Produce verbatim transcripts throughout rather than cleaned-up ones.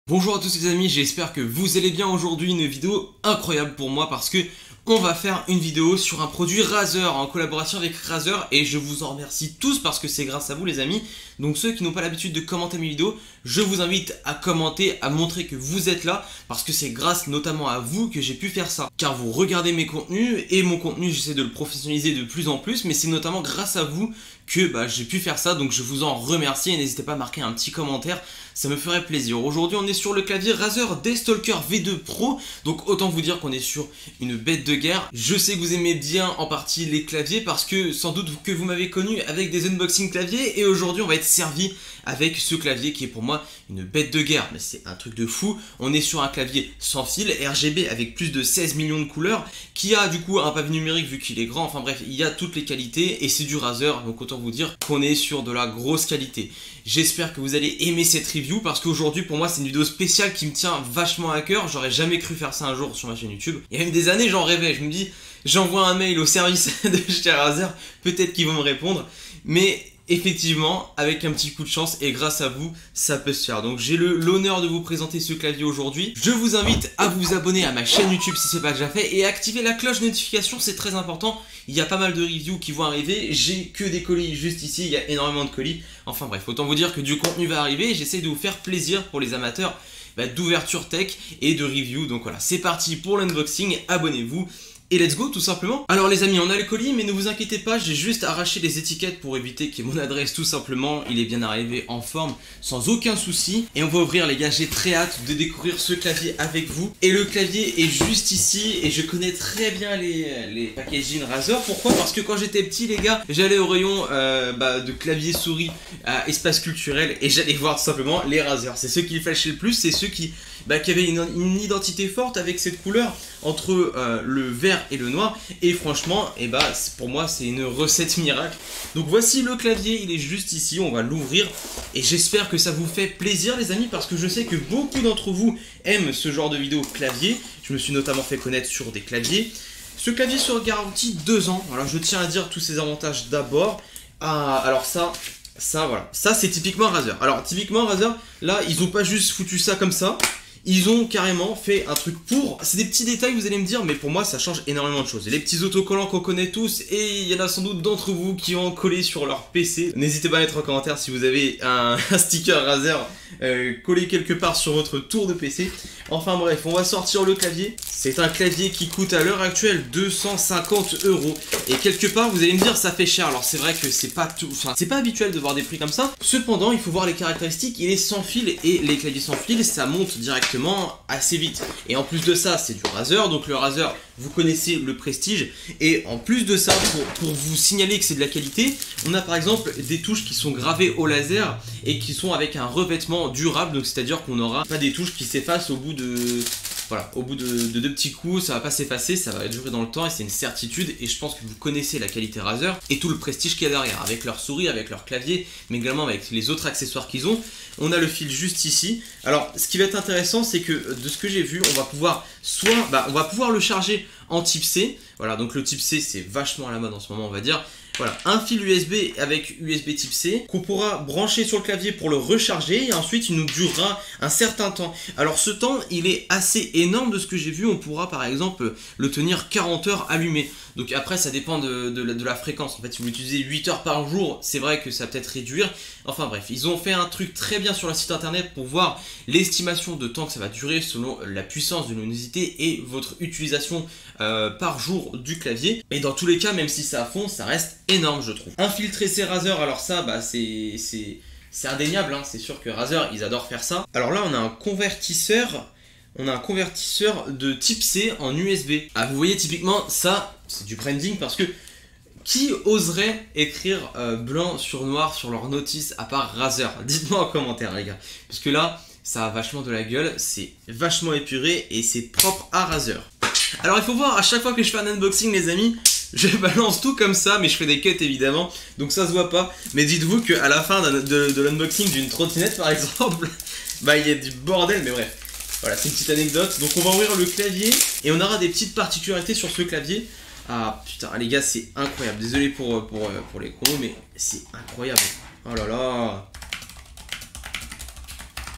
Bonjour à tous les amis, j'espère que vous allez bien. Aujourd'hui une vidéo incroyable pour moi parce que on va faire une vidéo sur un produit Razer en collaboration avec Razer et je vous en remercie tous parce que c'est grâce à vous les amis. Donc ceux qui n'ont pas l'habitude de commenter mes vidéos, je vous invite à commenter, à montrer que vous êtes là parce que c'est grâce notamment à vous que j'ai pu faire ça. Car vous regardez mes contenus et mon contenu j'essaie de le professionnaliser de plus en plus, mais c'est notamment grâce à vous que bah, j'ai pu faire ça, donc je vous en remercie et n'hésitez pas à marquer un petit commentaire, ça me ferait plaisir. Aujourd'hui on est sur le clavier Razer Deathstalker V deux Pro, donc autant vous dire qu'on est sur une bête de guerre. Je sais que vous aimez bien en partie les claviers parce que sans doute que vous m'avez connu avec des unboxing claviers et aujourd'hui on va être servi avec ce clavier qui est pour moi une bête de guerre, mais c'est un truc de fou. On est sur un clavier sans fil, R G B avec plus de seize millions de couleurs, qui a du coup un pavé numérique vu qu'il est grand, enfin bref, il y a toutes les qualités et c'est du Razer, donc autant vous dire qu'on est sur de la grosse qualité. J'espère que vous allez aimer cette review parce qu'aujourd'hui pour moi c'est une vidéo spéciale qui me tient vachement à cœur. J'aurais jamais cru faire ça un jour sur ma chaîne YouTube. Il y a même des années j'en rêvais, je me dis j'envoie un mail au service de chez Razer, peut-être qu'ils vont me répondre, mais effectivement, avec un petit coup de chance et grâce à vous, ça peut se faire. Donc j'ai l'honneur de vous présenter ce clavier aujourd'hui. Je vous invite à vous abonner à ma chaîne YouTube si ce n'est pas déjà fait et à activer la cloche de notification, c'est très important. Il y a pas mal de reviews qui vont arriver. J'ai que des colis juste ici, il y a énormément de colis. Enfin bref, autant vous dire que du contenu va arriver. J'essaie de vous faire plaisir pour les amateurs bah, d'ouverture tech et de review. Donc voilà, c'est parti pour l'unboxing, abonnez-vous. Et let's go tout simplement. Alors les amis, on a le colis mais ne vous inquiétez pas, j'ai juste arraché les étiquettes pour éviter qu'il y ait mon adresse tout simplement. Il est bien arrivé en forme sans aucun souci. Et on va ouvrir les gars, j'ai très hâte de découvrir ce clavier avec vous. Et le clavier est juste ici et je connais très bien les, les packaging Razer. Pourquoi? Parce que quand j'étais petit les gars, j'allais au rayon euh, bah, de clavier souris à espace culturel et j'allais voir tout simplement les Razer. C'est ceux qui flashaient le plus, c'est ceux qui, bah, qui avaient une, une identité forte avec cette couleur entre euh, le vert et le noir, et franchement et bah pour moi c'est une recette miracle. Donc voici le clavier, il est juste ici, on va l'ouvrir et j'espère que ça vous fait plaisir les amis parce que je sais que beaucoup d'entre vous aiment ce genre de vidéo clavier. Je me suis notamment fait connaître sur des claviers. Ce clavier sera garanti deux ans. Alors je tiens à dire tous ces avantages d'abord. Ah, alors ça ça voilà, ça c'est typiquement Razer. Alors typiquement Razer, là ils ont pas juste foutu ça comme ça. Ils ont carrément fait un truc pour... C'est des petits détails, vous allez me dire, mais pour moi, ça change énormément de choses. Les petits autocollants qu'on connaît tous, et il y en a sans doute d'entre vous qui ont collé sur leur P C. N'hésitez pas à mettre en commentaire si vous avez un, un sticker Razer euh, collé quelque part sur votre tour de P C. Enfin bref, on va sortir le clavier. C'est un clavier qui coûte à l'heure actuelle deux cent cinquante euros. Et quelque part, vous allez me dire, ça fait cher. Alors c'est vrai que c'est pas tout... Enfin, c'est pas habituel de voir des prix comme ça. Cependant, il faut voir les caractéristiques. Il est sans fil, et les claviers sans fil, ça monte directement assez vite. Et en plus de ça, c'est du Razer, donc le Razer, vous connaissez le prestige. Et en plus de ça, pour, pour vous signaler que c'est de la qualité, on a par exemple des touches qui sont gravées au laser et qui sont avec un revêtement durable, donc c'est à dire qu'on n'aura pas des touches qui s'effacent au bout de... Voilà, au bout de, de deux petits coups, ça va pas s'effacer, ça va durer dans le temps et c'est une certitude. Et je pense que vous connaissez la qualité Razer et tout le prestige qu'il y a derrière, avec leur souris, avec leur clavier, mais également avec les autres accessoires qu'ils ont. On a le fil juste ici. Alors, ce qui va être intéressant, c'est que de ce que j'ai vu, on va pouvoir soit, bah, on va pouvoir le charger en type C. Voilà, donc le type C, c'est vachement à la mode en ce moment, on va dire. Voilà, un fil U S B avec U S B type C qu'on pourra brancher sur le clavier pour le recharger et ensuite il nous durera un certain temps. Alors ce temps il est assez énorme de ce que j'ai vu, on pourra par exemple le tenir quarante heures allumé. Donc après ça dépend de, de, la, de la fréquence. En fait si vous l'utilisez huit heures par jour, c'est vrai que ça va peut-être réduire. Enfin bref, ils ont fait un truc très bien sur leur site internet pour voir l'estimation de temps que ça va durer selon la puissance de luminosité et votre utilisation euh, par jour du clavier. Et dans tous les cas, même si c'est à fond, ça reste énorme je trouve. Infiltré c'est Razer, alors ça bah c'est c'est indéniable, hein. C'est sûr que Razer ils adorent faire ça. Alors là on a un convertisseur, on a un convertisseur de type C en U S B. Ah vous voyez typiquement ça c'est du branding parce que qui oserait écrire euh, blanc sur noir sur leur notice à part Razer? Dites-moi en commentaire les gars, parce que là ça a vachement de la gueule, c'est vachement épuré et c'est propre à Razer. Alors il faut voir, à chaque fois que je fais un unboxing les amis, je balance tout comme ça, mais je fais des cuts évidemment, donc ça se voit pas. Mais dites-vous qu'à la fin de, de, de l'unboxing d'une trottinette par exemple, bah il y a du bordel, mais bref. Voilà, c'est une petite anecdote. Donc on va ouvrir le clavier et on aura des petites particularités sur ce clavier. Ah putain les gars, c'est incroyable. Désolé pour, pour, pour les chronos, mais c'est incroyable. Oh là là.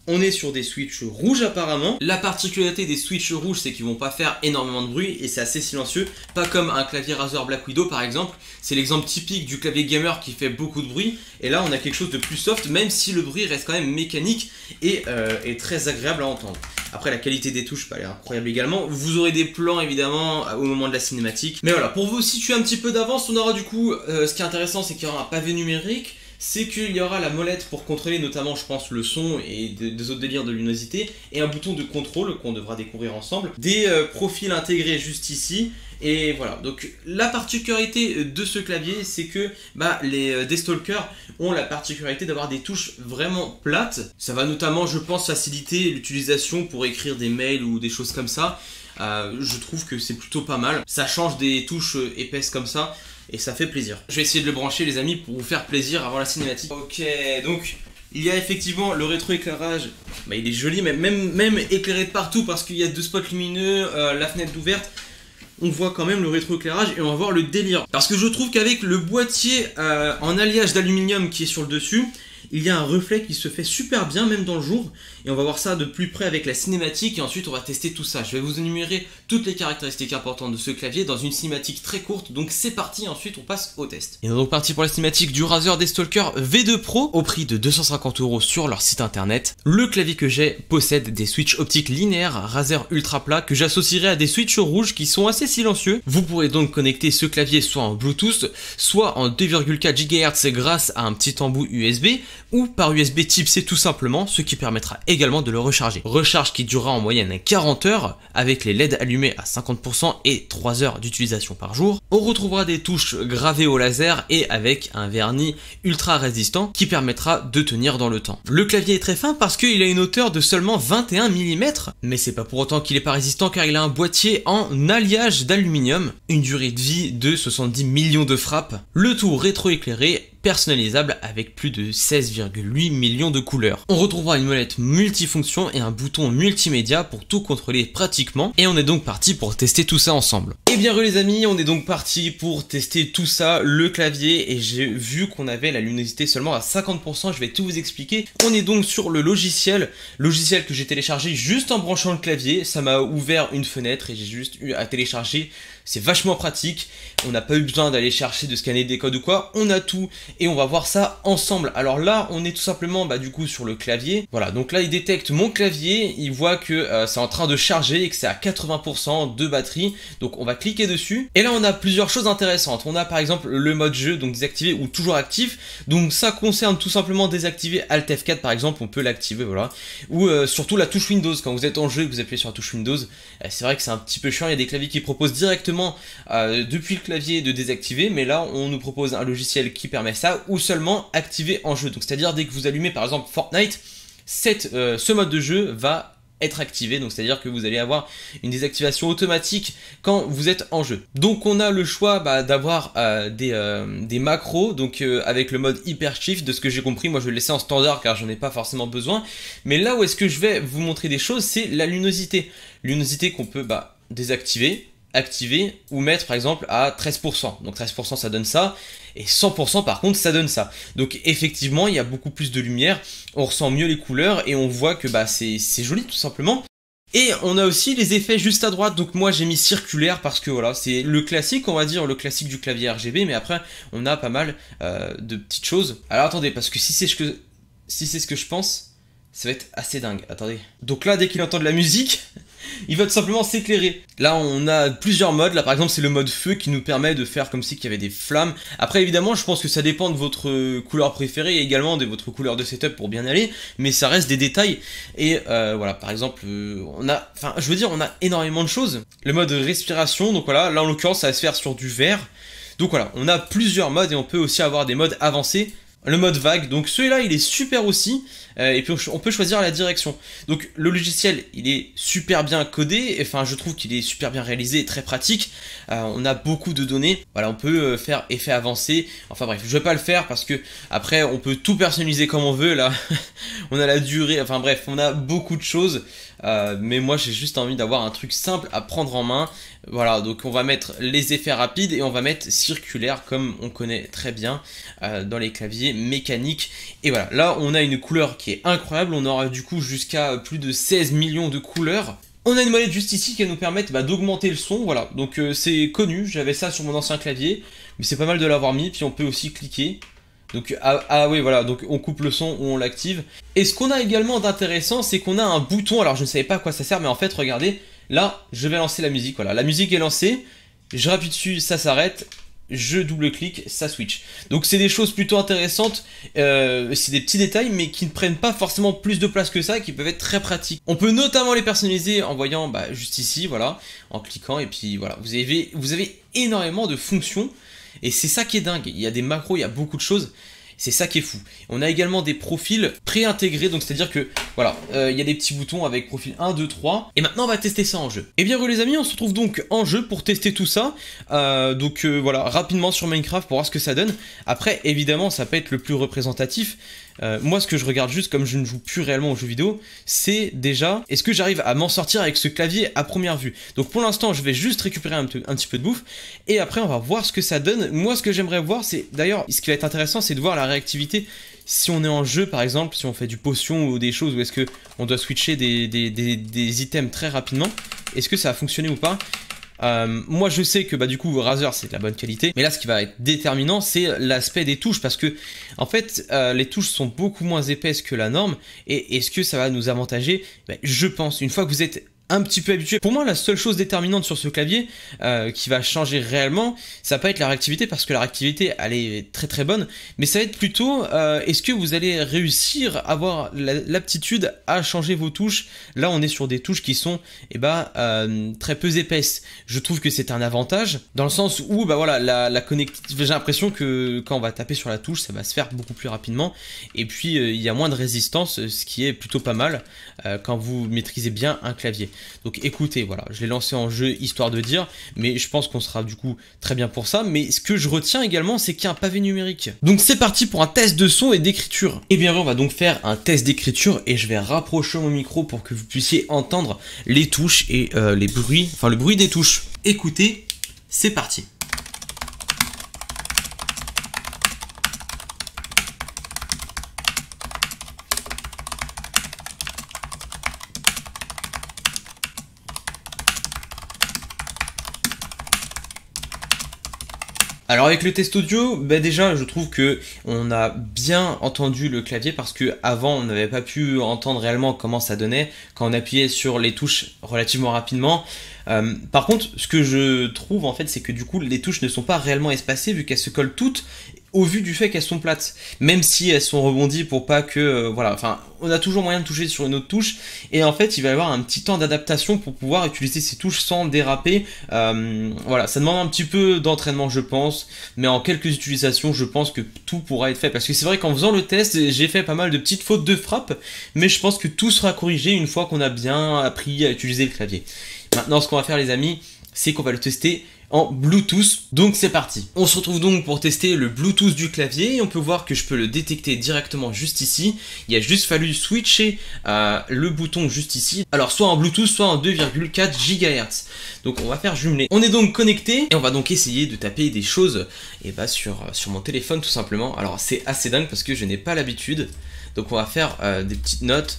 On est sur des switches rouges apparemment. La particularité des switches rouges, c'est qu'ils vont pas faire énormément de bruit et c'est assez silencieux. Pas comme un clavier Razer Black Widow par exemple. C'est l'exemple typique du clavier gamer qui fait beaucoup de bruit. Et là, on a quelque chose de plus soft, même si le bruit reste quand même mécanique et euh, est très agréable à entendre. Après, la qualité des touches, bah, elle est incroyable également. Vous aurez des plans évidemment au moment de la cinématique. Mais voilà, pour vous situer un petit peu d'avance, on aura du coup, euh, ce qui est intéressant, c'est qu'il y aura un pavé numérique. C'est qu'il y aura la molette pour contrôler notamment, je pense, le son et des autres délires de luminosité, et un bouton de contrôle qu'on devra découvrir ensemble, des euh, profils intégrés juste ici, et voilà. Donc la particularité de ce clavier, c'est que bah, les euh, Deathstalker ont la particularité d'avoir des touches vraiment plates. Ça va notamment, je pense, faciliter l'utilisation pour écrire des mails ou des choses comme ça. Euh, je trouve que c'est plutôt pas mal. Ça change des touches euh, épaisses comme ça. Et ça fait plaisir. Je vais essayer de le brancher les amis pour vous faire plaisir avant la cinématique. Ok, donc il y a effectivement le rétroéclairage. Bah, il est joli, mais même, même éclairé de partout parce qu'il y a deux spots lumineux, euh, la fenêtre ouverte. On voit quand même le rétroéclairage et on va voir le délire. Parce que je trouve qu'avec le boîtier euh, en alliage d'aluminium qui est sur le dessus, il y a un reflet qui se fait super bien même dans le jour. Et on va voir ça de plus près avec la cinématique et ensuite on va tester tout ça. Je vais vous énumérer toutes les caractéristiques importantes de ce clavier dans une cinématique très courte. Donc c'est parti, ensuite on passe au test. Et on est donc parti pour la cinématique du Razer Deathstalker V deux Pro au prix de deux cent cinquante euros sur leur site internet. Le clavier que j'ai possède des switches optiques linéaires Razer ultra plat que j'associerai à des switches rouges qui sont assez silencieux. Vous pourrez donc connecter ce clavier soit en Bluetooth, soit en deux virgule quatre gigahertz grâce à un petit embout U S B ou par U S B type C tout simplement, ce qui permettra également de le recharger. Recharge qui durera en moyenne quarante heures avec les L E D allumés à cinquante pour cent et trois heures d'utilisation par jour. On retrouvera des touches gravées au laser et avec un vernis ultra résistant qui permettra de tenir dans le temps. Le clavier est très fin parce qu'il a une hauteur de seulement vingt et un millimètres, mais c'est pas pour autant qu'il est pas résistant car il a un boîtier en alliage d'aluminium, une durée de vie de soixante-dix millions de frappes, le tout rétroéclairé, personnalisable avec plus de seize virgule huit millions de couleurs. On retrouvera une molette multifonction et un bouton multimédia pour tout contrôler pratiquement et on est donc parti pour tester tout ça ensemble. Et bien les amis, on est donc parti pour tester tout ça, le clavier, et j'ai vu qu'on avait la luminosité seulement à cinquante pour cent, je vais tout vous expliquer. On est donc sur le logiciel, logiciel que j'ai téléchargé juste en branchant le clavier, ça m'a ouvert une fenêtre et j'ai juste eu à télécharger. C'est vachement pratique, on n'a pas eu besoin d'aller chercher de scanner des codes ou quoi, on a tout et on va voir ça ensemble. Alors là on est tout simplement bah, du coup sur le clavier, voilà, donc là il détecte mon clavier, il voit que euh, c'est en train de charger et que c'est à quatre-vingts pour cent de batterie, donc on va cliquer dessus et là on a plusieurs choses intéressantes. On a par exemple le mode jeu, donc désactivé ou toujours actif, donc ça concerne tout simplement désactiver Alt F quatre par exemple, on peut l'activer, voilà, ou euh, surtout la touche Windows, quand vous êtes en jeu et que vous appuyez sur la touche Windows, euh, c'est vrai que c'est un petit peu chiant, il y a des claviers qui proposent directement Euh, depuis le clavier de désactiver, mais là on nous propose un logiciel qui permet ça, ou seulement activer en jeu, donc c'est à dire dès que vous allumez par exemple Fortnite, cette, euh, ce mode de jeu va être activé, donc c'est à dire que vous allez avoir une désactivation automatique quand vous êtes en jeu. Donc on a le choix bah, d'avoir euh, des, euh, des macros, donc euh, avec le mode hyper shift, de ce que j'ai compris, moi je vais le laisser en standard car j'en ai pas forcément besoin, mais là où est-ce que je vais vous montrer des choses, c'est la luminosité, luminosité qu'on peut bah, désactiver, activer ou mettre par exemple à treize pour cent, donc treize pour cent ça donne ça et cent pour cent par contre ça donne ça, donc effectivement il y a beaucoup plus de lumière, on ressent mieux les couleurs et on voit que bah c'est joli tout simplement. Et on a aussi les effets juste à droite, donc moi j'ai mis circulaire parce que voilà, c'est le classique, on va dire, le classique du clavier R G B, mais après on a pas mal euh, de petites choses. Alors attendez, parce que si c'est ce que, si c'est ce que je pense, ça va être assez dingue, attendez. Donc là dès qu'il entend de la musique, il va tout simplement s'éclairer. Là on a plusieurs modes, là par exemple c'est le mode feu qui nous permet de faire comme si qu'il y avait des flammes. Après évidemment je pense que ça dépend de votre couleur préférée et également de votre couleur de setup pour bien aller, mais ça reste des détails. Et euh, voilà, par exemple euh, on a, enfin je veux dire on a énormément de choses. Le mode respiration, donc voilà, là en l'occurrence ça va se faire sur du vert. Donc voilà, on a plusieurs modes et on peut aussi avoir des modes avancés. Le mode vague, donc celui-là il est super aussi, euh, et puis on peut choisir la direction. Donc le logiciel il est super bien codé, enfin je trouve qu'il est super bien réalisé et très pratique. Euh, on a beaucoup de données, voilà, on peut faire effet avancé, enfin bref, je vais pas le faire parce que après on peut tout personnaliser comme on veut, là on a la durée, enfin bref, on a beaucoup de choses, euh, mais moi j'ai juste envie d'avoir un truc simple à prendre en main. Voilà, donc on va mettre les effets rapides et on va mettre circulaire comme on connaît très bien euh, dans les claviers mécaniques. Et voilà, là on a une couleur qui est incroyable. On aura du coup jusqu'à plus de seize millions de couleurs. On a une molette juste ici qui va nous permettre bah, d'augmenter le son, voilà. Donc euh, c'est connu, j'avais ça sur mon ancien clavier, mais c'est pas mal de l'avoir mis. Puis on peut aussi cliquer. Donc ah, ah oui voilà, donc on coupe le son ou on l'active. Et ce qu'on a également d'intéressant, c'est qu'on a un bouton. Alors je ne savais pas à quoi ça sert, mais en fait regardez, là je vais lancer la musique, voilà. La musique est lancée, je rappuie dessus, ça s'arrête. Je double-clique, ça switch. Donc c'est des choses plutôt intéressantes, euh, c'est des petits détails mais qui ne prennent pas forcément plus de place que ça et qui peuvent être très pratiques. On peut notamment les personnaliser en voyant bah, juste ici, voilà, en cliquant et puis voilà, vous avez, vous avez énormément de fonctions et c'est ça qui est dingue. Il y a des macros, il y a beaucoup de choses. C'est ça qui est fou. On a également des profils pré-intégrés, donc c'est à dire que voilà, euh, il y a des petits boutons avec profil un, deux, trois. Et maintenant on va tester ça en jeu. Et bien les amis, on se retrouve donc en jeu pour tester tout ça. Euh, donc euh, voilà, rapidement sur Minecraft pour voir ce que ça donne. Après évidemment ça peut être le plus représentatif. Euh, moi ce que je regarde juste, comme je ne joue plus réellement aux jeux vidéo, c'est déjà est-ce que j'arrive à m'en sortir avec ce clavier à première vue. Donc pour l'instant je vais juste récupérer un, un petit peu de bouffe et après on va voir ce que ça donne. Moi ce que j'aimerais voir, c'est d'ailleurs ce qui va être intéressant, c'est de voir la réactivité si on est en jeu par exemple, si on fait du potion ou des choses où est-ce que on doit switcher des, des, des, des items très rapidement, est-ce que ça a fonctionné ou pas. Euh, moi je sais que bah du coup Razer c'est de la bonne qualité, mais là ce qui va être déterminant c'est l'aspect des touches, parce que en fait euh, les touches sont beaucoup moins épaisses que la norme. Et est-ce que ça va nous avantager? Bah, je pense, une fois que vous êtes un petit peu habitué. Pour moi la seule chose déterminante sur ce clavier euh, qui va changer réellement, ça va pas être la réactivité, parce que la réactivité elle est très très bonne, mais ça va être plutôt euh, est-ce que vous allez réussir à avoir l'aptitude à changer vos touches. Là on est sur des touches qui sont eh ben, euh, très peu épaisses. Je trouve que c'est un avantage dans le sens où bah voilà, la, la connectivité, j'ai l'impression que quand on va taper sur la touche ça va se faire beaucoup plus rapidement, et puis euh, il y a moins de résistance, ce qui est plutôt pas mal euh, quand vous maîtrisez bien un clavier. Donc écoutez, voilà, je l'ai lancé en jeu histoire de dire, mais je pense qu'on sera du coup très bien pour ça. Mais ce que je retiens également, c'est qu'il y a un pavé numérique. Donc c'est parti pour un test de son et d'écriture. Et bien on va donc faire un test d'écriture et je vais rapprocher mon micro pour que vous puissiez entendre les touches et euh, les bruits, enfin le bruit des touches. Écoutez, c'est parti. Alors avec le test audio, bah déjà je trouve que on a bien entendu le clavier, parce que avant on n'avait pas pu entendre réellement comment ça donnait quand on appuyait sur les touches relativement rapidement. Euh, par contre, ce que je trouve en fait, c'est que du coup les touches ne sont pas réellement espacées vu qu'elles se collent toutes au vu du fait qu'elles sont plates, même si elles sont rebondies pour pas que euh, voilà, enfin on a toujours moyen de toucher sur une autre touche, et en fait il va y avoir un petit temps d'adaptation pour pouvoir utiliser ces touches sans déraper. Euh, voilà, ça demande un petit peu d'entraînement je pense, mais en quelques utilisations je pense que tout pourra être fait, parce que c'est vrai qu'en faisant le test j'ai fait pas mal de petites fautes de frappe, mais je pense que tout sera corrigé une fois qu'on a bien appris à utiliser le clavier. Maintenant ce qu'on va faire les amis, c'est qu'on va le tester en Bluetooth, donc c'est parti. On se retrouve donc pour tester le Bluetooth du clavier, et on peut voir que je peux le détecter directement juste ici. Il a juste fallu switcher euh, le bouton juste ici, alors soit en Bluetooth soit en deux virgule quatre gigahertz. Donc on va faire jumeler. On est donc connecté et on va donc essayer de taper des choses et bah, sur, sur mon téléphone tout simplement. Alors c'est assez dingue parce que je n'ai pas l'habitude, donc on va faire euh, des petites notes.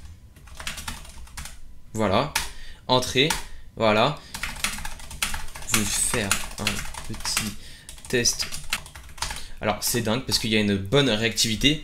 Voilà, entrée, voilà. Je vais faire un petit test. Alors c'est dingue parce qu'il y a une bonne réactivité.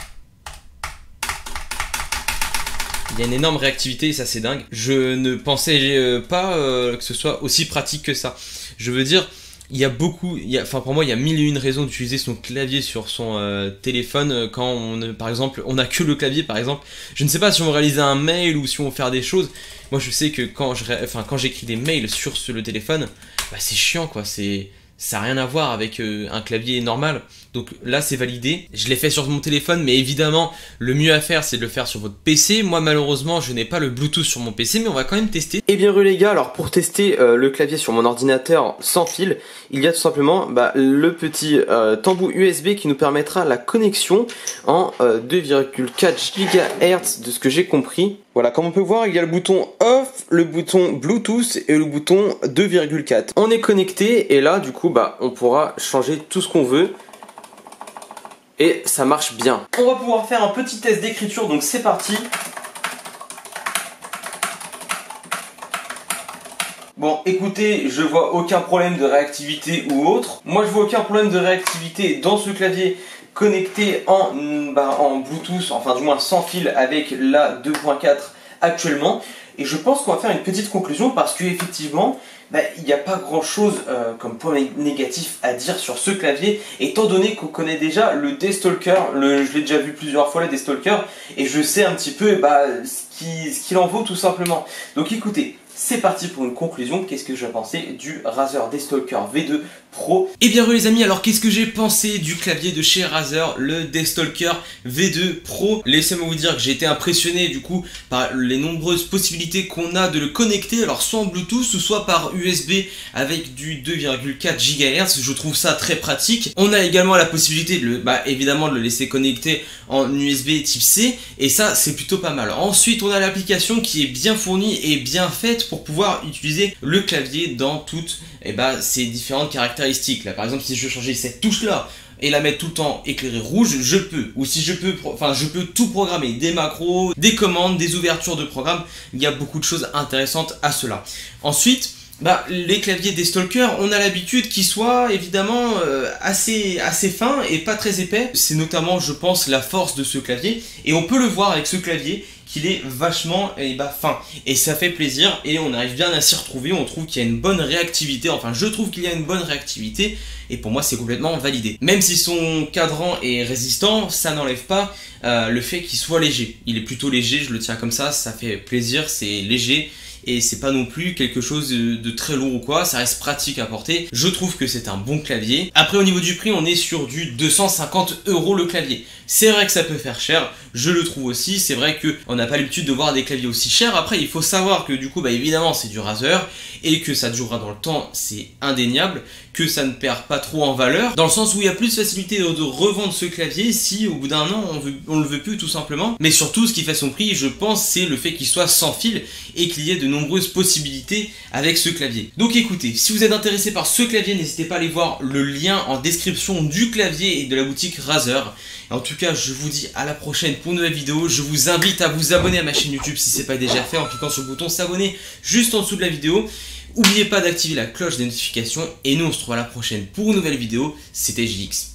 Il y a une énorme réactivité et ça c'est dingue. Je ne pensais pas euh, que ce soit aussi pratique que ça. Je veux dire, il y a beaucoup, il y a, enfin pour moi il y a mille et une raisons d'utiliser son clavier sur son euh, téléphone quand on, par exemple, on n'a que le clavier par exemple. Je ne sais pas si on veut réaliser un mail ou si on veut faire des choses. Moi je sais que quand je, enfin quand j'écris des mails sur ce, le téléphone, bah, c'est chiant quoi, c'est, ça n'a rien à voir avec euh, un clavier normal. Donc là c'est validé, je l'ai fait sur mon téléphone, mais évidemment le mieux à faire c'est de le faire sur votre P C. Moi malheureusement je n'ai pas le Bluetooth sur mon P C, mais on va quand même tester. Et bien les gars, alors pour tester euh, le clavier sur mon ordinateur sans fil, il y a tout simplement bah, le petit euh, tambour U S B qui nous permettra la connexion en euh, deux virgule quatre gigahertz de ce que j'ai compris. Voilà, comme on peut voir, il y a le bouton off, le bouton Bluetooth et le bouton deux virgule quatre. On est connecté et là du coup bah, on pourra changer tout ce qu'on veut. et ça marche bien. On va pouvoir faire un petit test d'écriture, donc c'est parti. Bon, écoutez, je vois aucun problème de réactivité ou autre. Moi, je vois aucun problème de réactivité dans ce clavier connecté en, bah, en Bluetooth, enfin du moins sans fil avec la deux point quatre actuellement. Et je pense qu'on va faire une petite conclusion parce qu'effectivement, bah, il n'y a pas grand chose euh, comme point négatif à dire sur ce clavier, étant donné qu'on connaît déjà le Deathstalker, le, je l'ai déjà vu plusieurs fois le Deathstalker, et je sais un petit peu bah, ce qu'il ce qu'il en vaut tout simplement. Donc écoutez, c'est parti pour une conclusion. Qu'est-ce que j'ai pensé du Razer Deathstalker V deux Pro? Et bien les amis, alors qu'est-ce que j'ai pensé du clavier de chez Razer, le Deathstalker V deux Pro? Laissez-moi vous dire que j'ai été impressionné du coup par les nombreuses possibilités qu'on a de le connecter, alors soit en Bluetooth ou soit par U S B avec du deux virgule quatre gigahertz. Je trouve ça très pratique. On a également la possibilité de le, bah, évidemment de le laisser connecter en U S B type C, et ça c'est plutôt pas mal. Ensuite on a l'application qui est bien fournie et bien faite pour pouvoir utiliser le clavier dans toutes eh ben, ses différentes caractéristiques. Là par exemple, si je veux changer cette touche là et la mettre tout le temps éclairée rouge, je peux. Ou si je peux, enfin je peux tout programmer, des macros, des commandes, des ouvertures de programmes. Il y a beaucoup de choses intéressantes à cela. Ensuite, bah, les claviers Deathstalker, on a l'habitude qu'ils soient évidemment euh, assez, assez fins et pas très épais. C'est notamment, je pense, la force de ce clavier. Et on peut le voir avec ce clavier qu'il est vachement eh bah, fin. Et ça fait plaisir et on arrive bien à s'y retrouver. On trouve qu'il y a une bonne réactivité. Enfin, je trouve qu'il y a une bonne réactivité. Et pour moi, c'est complètement validé. Même si son cadran est résistant, ça n'enlève pas euh, le fait qu'il soit léger. Il est plutôt léger, je le tiens comme ça. Ça fait plaisir, c'est léger. Et c'est pas non plus quelque chose de, de très lourd ou quoi, ça reste pratique à porter. Je trouve que c'est un bon clavier. Après au niveau du prix, on est sur du deux cent cinquante euros le clavier. C'est vrai que ça peut faire cher, je le trouve aussi. C'est vrai qu'on n'a pas l'habitude de voir des claviers aussi chers. Après il faut savoir que du coup bah évidemment c'est du Razer et que ça durera dans le temps, c'est indéniable, que ça ne perd pas trop en valeur, dans le sens où il y a plus de facilité de, de revendre ce clavier si au bout d'un an on, veut, on le veut plus tout simplement. Mais surtout ce qui fait son prix, je pense, c'est le fait qu'il soit sans fil et qu'il y ait de nombreuses possibilités avec ce clavier. Donc écoutez, si vous êtes intéressé par ce clavier, n'hésitez pas à aller voir le lien en description du clavier et de la boutique Razer. Et en tout cas, je vous dis à la prochaine pour une nouvelle vidéo. Je vous invite à vous abonner à ma chaîne YouTube si ce n'est pas déjà fait en cliquant sur le bouton s'abonner juste en dessous de la vidéo. N'oubliez pas d'activer la cloche des notifications et nous on se retrouve à la prochaine pour une nouvelle vidéo. C'était J X.